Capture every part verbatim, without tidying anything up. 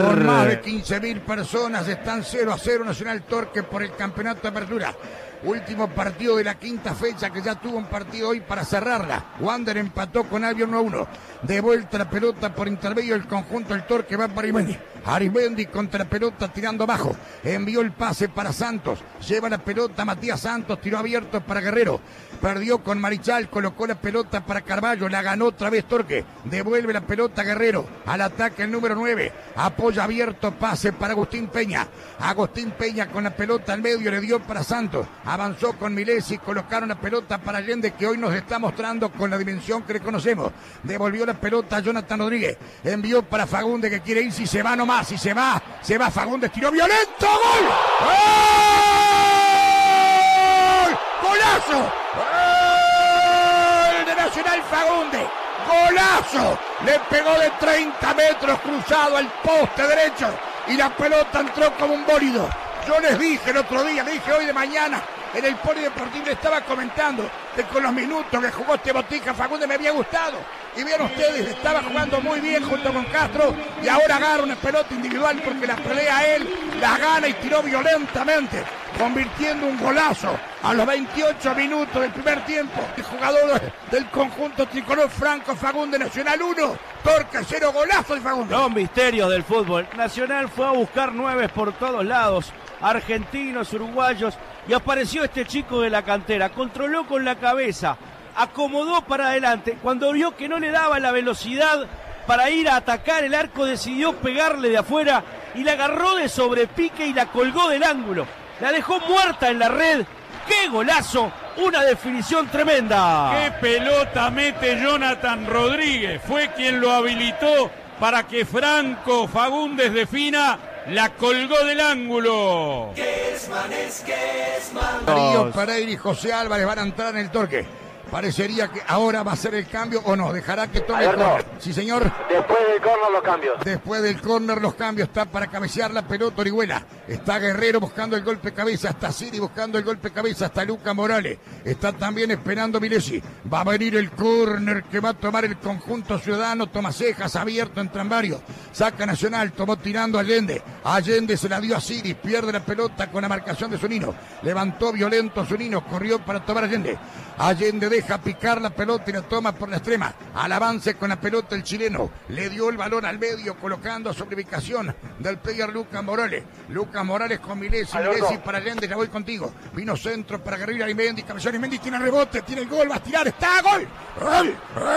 Con más de quince mil personas están cero a cero Nacional Torque por el campeonato de apertura. Último partido de la quinta fecha, que ya tuvo un partido hoy para cerrarla. Wander empató con Albion uno a uno. De vuelta la pelota por intermedio del conjunto del Torque, va para Arismendi. Arismendi contra la pelota tirando abajo. Envió el pase para Santos. Lleva la pelota Matías Santos, tiró abierto para Guerrero. Perdió con Marichal, colocó la pelota para Carballo, la ganó otra vez Torque. Devuelve la pelota Guerrero. Al ataque el número nueve. Apoya abierto, pase para Agustín Peña. Agustín Peña con la pelota al medio, le dio para Santos. Avanzó con Milesi, colocaron la pelota para Allende, que hoy nos está mostrando con la dimensión que le conocemos. Devolvió la pelota a Jonathan Rodríguez. Envió para Fagundes, que quiere ir, si se va nomás, si se va, se va Fagundes, tiró violento, ¡gol! ¡Gol! ¡Golazo! ¡Gol de Nacional Fagundes! ¡Golazo! Le pegó de treinta metros cruzado al poste derecho y la pelota entró como un bólido. Yo les dije el otro día, le dije hoy de mañana, en el Polideportivo le estaba comentando que con los minutos que jugó este Botija Fagundes me había gustado. Y vieron ustedes, estaba jugando muy bien junto con Castro y ahora agarra una pelota individual porque la pelea él, la gana y tiró violentamente, convirtiendo un golazo a los veintiocho minutos del primer tiempo. El jugador del conjunto tricolor Franco Fagundes, Nacional uno, Torque cero, golazo de Fagundes. Los misterios del fútbol. Nacional fue a buscar nueves por todos lados, argentinos, uruguayos, y apareció este chico de la cantera, controló con la cabeza, acomodó para adelante, cuando vio que no le daba la velocidad para ir a atacar el arco, decidió pegarle de afuera y la agarró de sobrepique y la colgó del ángulo, la dejó muerta en la red. ¡Qué golazo! Una definición tremenda. ¡Qué pelota mete Jonathan Rodríguez! Fue quien lo habilitó para que Franco Fagundes defina. La colgó del ángulo. Darío Pereira y José Álvarez van a entrar en el Torque. Parecería que ahora va a ser el cambio o no. Dejará que tome el córner. Sí, señor. Después del córner los cambios. Después del córner los cambios. Está para cabecear la pelota Orihuela. Está Guerrero buscando el golpe cabeza. Está Siri buscando el golpe cabeza. Está Luca Morales. Está también esperando Milesi. Va a venir el córner que va a tomar el conjunto ciudadano. Toma cejas abierto, entran varios. Saca Nacional. Tomó tirando a Allende. Allende se la dio a Siri. Pierde la pelota con la marcación de Zunino. Levantó violento Zunino. Corrió para tomar Allende. Allende deja picar la pelota y la toma por la extrema. Al avance con la pelota el chileno. Le dio el balón al medio colocando sobre ubicación del player Lucas Morales. Lucas Morales con Milesi. Milesi para Allende. Ya voy contigo. Vino centro para Guerrero Arismendi. Cabezón Arismendi tiene el rebote. Tiene el gol. Va a tirar. Está. Gol. Gol.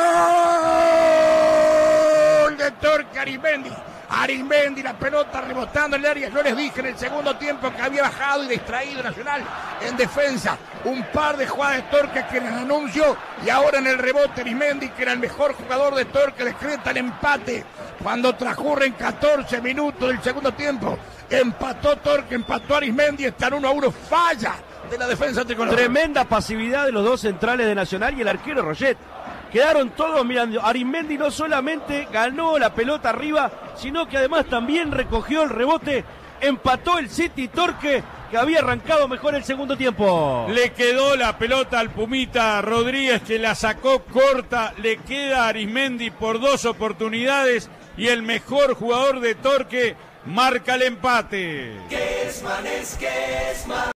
Gol de Torque Arismendi. Arismendi, la pelota rebotando en el área. Yo les dije en el segundo tiempo que había bajado y distraído Nacional en defensa. Un par de jugadas de Torque que les anuncio. Y ahora en el rebote Arismendi, que era el mejor jugador de Torque, decreta el empate. Cuando transcurren catorce minutos del segundo tiempo. Empató Torque, empató Arismendi. Están uno a uno. Falla de la defensa tricolor. Tremenda pasividad de los dos centrales de Nacional y el arquero Roget. Quedaron todos mirando. Arismendi no solamente ganó la pelota arriba, sino que además también recogió el rebote. Empató el City Torque, que había arrancado mejor el segundo tiempo. Le quedó la pelota al Pumita Rodríguez, que la sacó corta. Le queda a Arismendi por dos oportunidades y el mejor jugador de Torque marca el empate.